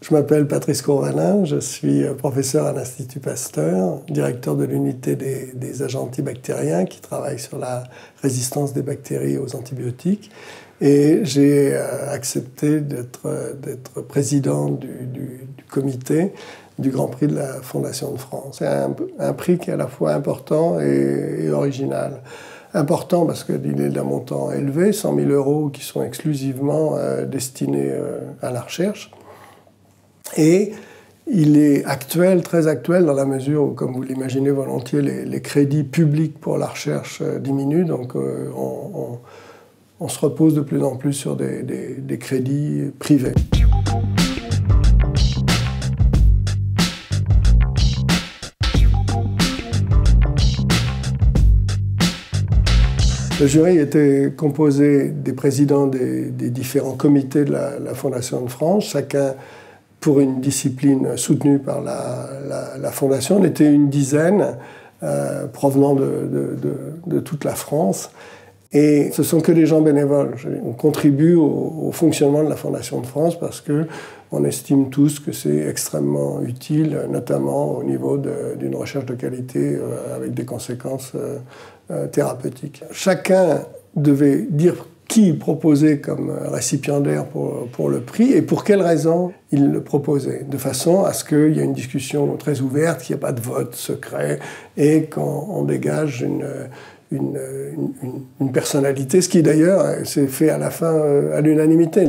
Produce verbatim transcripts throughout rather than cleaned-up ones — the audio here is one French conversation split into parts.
Je m'appelle Patrice Courvalin, je suis professeur à l'Institut Pasteur, directeur de l'unité des, des agents antibactériens qui travaille sur la résistance des bactéries aux antibiotiques. Et j'ai accepté d'être président du, du, du comité du Grand Prix de la Fondation de France. C'est un, un prix qui est à la fois important et, et original. Important parce qu'il est d'un montant élevé, cent mille euros qui sont exclusivement euh, destinés euh, à la recherche. Et il est actuel, très actuel, dans la mesure où, comme vous l'imaginez volontiers, les, les crédits publics pour la recherche euh, diminuent. Donc euh, on, on, on se repose de plus en plus sur des, des, des crédits privés. Le jury était composé des présidents des, des différents comités de la, la Fondation de France, chacun pour une discipline soutenue par la, la, la Fondation. On était une dizaine euh, provenant de, de, de, de toute la France. Et ce sont que des gens bénévoles. On contribue au, au fonctionnement de la Fondation de France parce qu'on estime tous que c'est extrêmement utile, notamment au niveau d'une recherche de qualité euh, avec des conséquences euh, euh, thérapeutiques. Chacun devait dire qui il proposait comme récipiendaire pour, pour le prix et pour quelles raisons il le proposait, de façon à ce qu'il y ait une discussion très ouverte, qu'il n'y ait pas de vote secret et qu'on dégage une... Une, une, une personnalité, ce qui d'ailleurs s'est fait à la fin euh, à l'unanimité.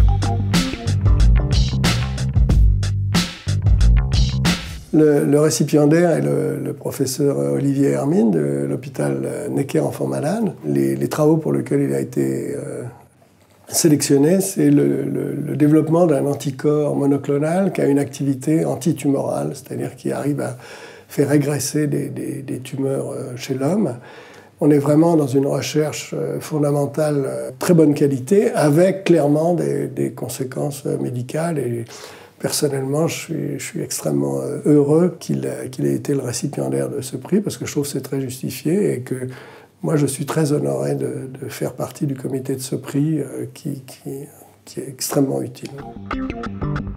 Le, le récipiendaire est le, le professeur Olivier Hermine de l'hôpital Necker Enfants Malades. Les, les travaux pour lesquels il a été euh, sélectionné, c'est le, le, le développement d'un anticorps monoclonal qui a une activité antitumorale, c'est-à-dire qui arrive à faire régresser des, des, des tumeurs chez l'homme. On est vraiment dans une recherche fondamentale très bonne qualité, avec clairement des, des conséquences médicales. Et personnellement, je suis, je suis extrêmement heureux qu'il qu'il ait été le récipiendaire de ce prix, parce que je trouve que c'est très justifié et que moi, je suis très honoré de, de faire partie du comité de ce prix qui, qui, qui est extrêmement utile.